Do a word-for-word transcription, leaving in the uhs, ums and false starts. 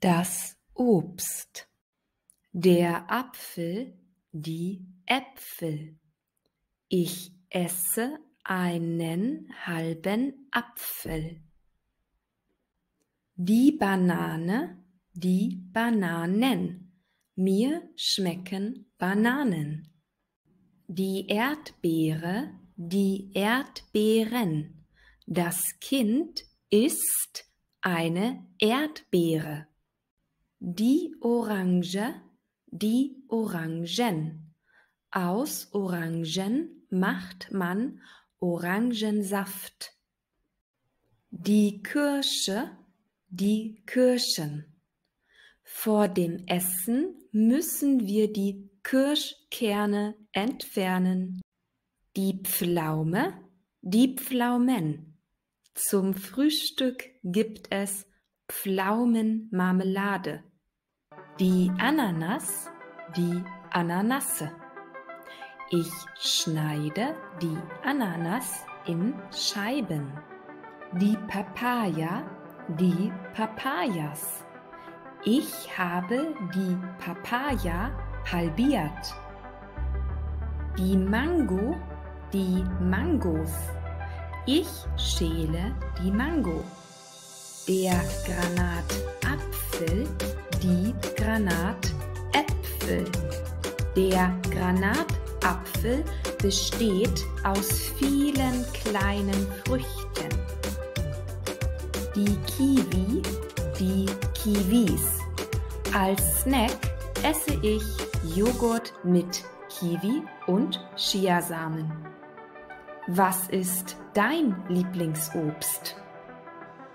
Das Obst. Der Apfel, die Äpfel. Ich esse einen halben Apfel. Die Banane, die Bananen. Mir schmecken Bananen. Die Erdbeere, die Erdbeeren. Das Kind isst eine Erdbeere. Die Orange, die Orangen. Aus Orangen macht man Orangensaft. Die Kirsche, die Kirschen. Vor dem Essen müssen wir die Kirschkerne entfernen. Die Pflaume, die Pflaumen. Zum Frühstück gibt es Pflaumenmarmelade. Die Ananas, die Ananasse. Ich schneide die Ananas in Scheiben. Die Papaya, die Papayas. Ich habe die Papaya halbiert. Die Mango, die Mangos. Ich schäle die Mango. Der Granatapfel, die Granatäpfel. Der Granatapfel besteht aus vielen kleinen Früchten. Die Kiwi, die Kiwis. Als Snack esse ich Joghurt mit Kiwi und Chiasamen. Was ist dein Lieblingsobst?